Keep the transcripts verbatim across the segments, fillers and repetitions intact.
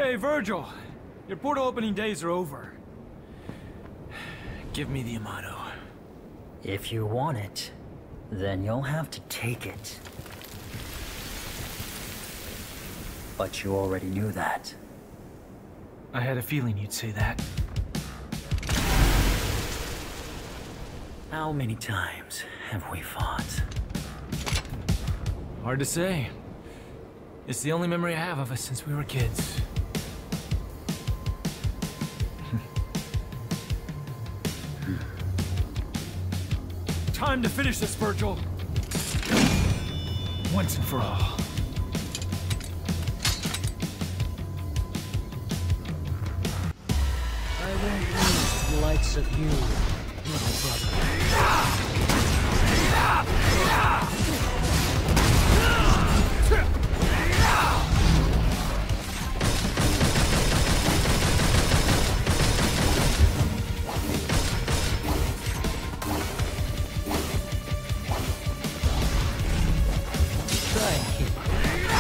Hey, Virgil. Your portal opening days are over. Give me the Yamato. If you want it, then you'll have to take it. But you already knew that. I had a feeling you'd say that. How many times have we fought? Hard to say. It's the only memory I have of us since we were kids. Time to finish this, Virgil. Once and for all. I won't lose the likes of you, little brother. Try and keep up.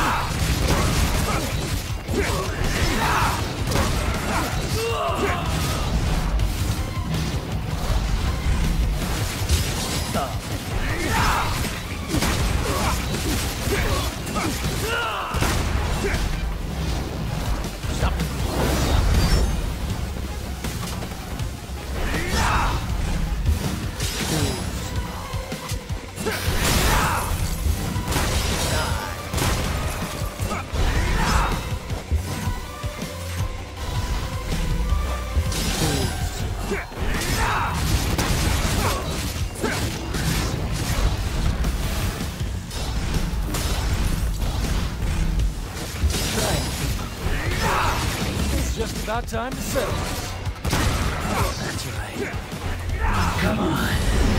Just about time to settle. That's right. Come on.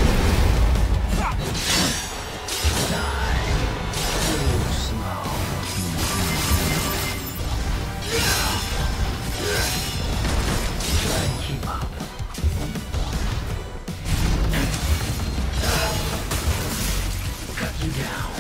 Die. Too slow. Try and keep up. Cut you down.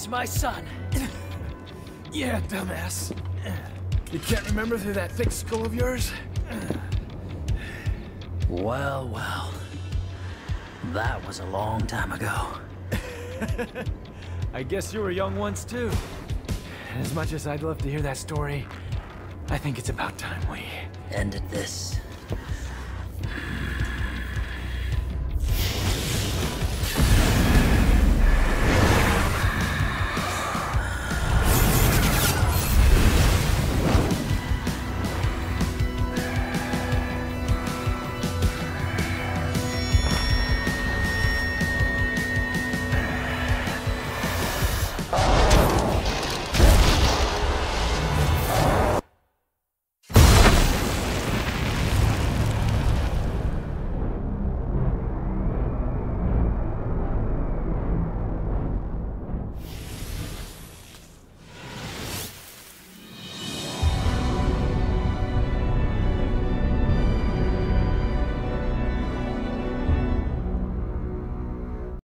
is my son. Yeah, dumbass. You can't remember through that thick skull of yours? Well, well. That was a long time ago. I guess you were young once too. As much as I'd love to hear that story, I think it's about time we... Ended this.